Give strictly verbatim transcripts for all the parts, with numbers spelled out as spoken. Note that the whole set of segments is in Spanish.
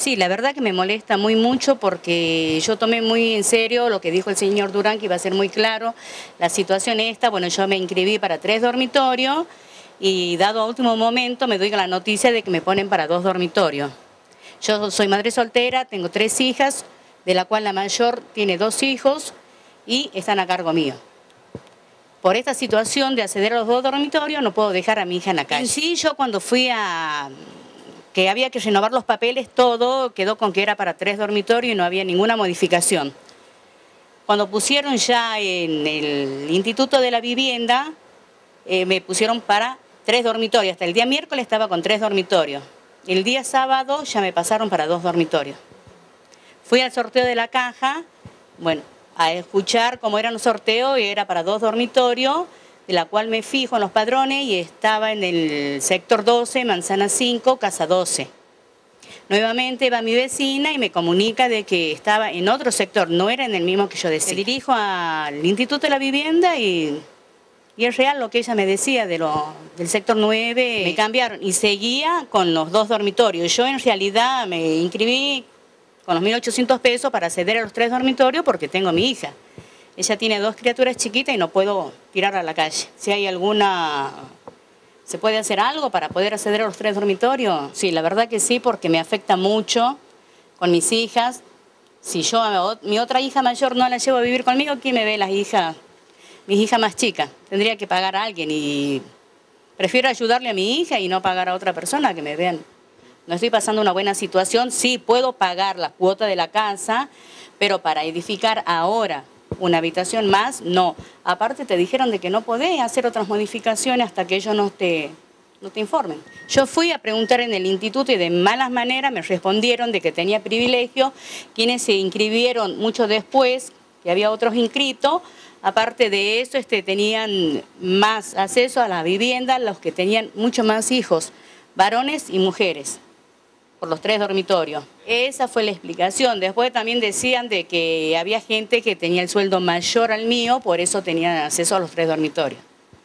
Sí, la verdad que me molesta muy mucho porque yo tomé muy en serio lo que dijo el señor Durán, que iba a ser muy claro la situación esta. Bueno, yo me inscribí para tres dormitorios y dado a último momento me doy la noticia de que me ponen para dos dormitorios. Yo soy madre soltera, tengo tres hijas, de la cual la mayor tiene dos hijos y están a cargo mío. Por esta situación de acceder a los dos dormitorios no puedo dejar a mi hija en la calle. En sí, yo cuando fui a... que había que renovar los papeles, todo quedó con que era para tres dormitorios y no había ninguna modificación. Cuando pusieron ya en el Instituto de la Vivienda, eh, me pusieron para tres dormitorios. Hasta el día miércoles estaba con tres dormitorios. El día sábado ya me pasaron para dos dormitorios. Fui al sorteo de la caja, bueno, a escuchar cómo era un sorteo y era para dos dormitorios, de la cual me fijo en los padrones y estaba en el sector doce, manzana cinco, casa doce. Nuevamente va mi vecina y me comunica de que estaba en otro sector, no era en el mismo que yo decía. Me dirijo al Instituto de la Vivienda y, y es real lo que ella me decía de lo, del sector nueve. Me cambiaron y seguía con los dos dormitorios. Yo en realidad me inscribí con los mil ochocientos pesos para acceder a los tres dormitorios porque tengo a mi hija. Ella tiene dos criaturas chiquitas y no puedo tirarla a la calle. Si hay alguna... ¿Se puede hacer algo para poder acceder a los tres dormitorios? Sí, la verdad que sí, porque me afecta mucho con mis hijas. Si yo a mi otra hija mayor no la llevo a vivir conmigo, ¿quién me ve las hijas? Mis hijas más chicas. Tendría que pagar a alguien y prefiero ayudarle a mi hija y no pagar a otra persona que me vean. No estoy pasando una buena situación. Sí, puedo pagar la cuota de la casa, pero para edificar ahora una habitación más, no. Aparte te dijeron de que no podés hacer otras modificaciones hasta que ellos no te, no te informen. Yo fui a preguntar en el instituto y de malas maneras me respondieron de que tenía privilegio quienes se inscribieron mucho después, que había otros inscritos. Aparte de eso, este, tenían más acceso a la vivienda los que tenían mucho más hijos, varones y mujeres, por los tres dormitorios. Esa fue la explicación. Después también decían de que había gente que tenía el sueldo mayor al mío, por eso tenían acceso a los tres dormitorios.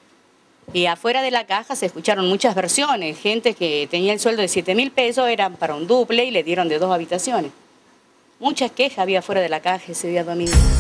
Y afuera de la caja se escucharon muchas versiones. Gente que tenía el sueldo de siete mil pesos, era para un duple y le dieron de dos habitaciones. Muchas quejas había afuera de la caja ese día domingo.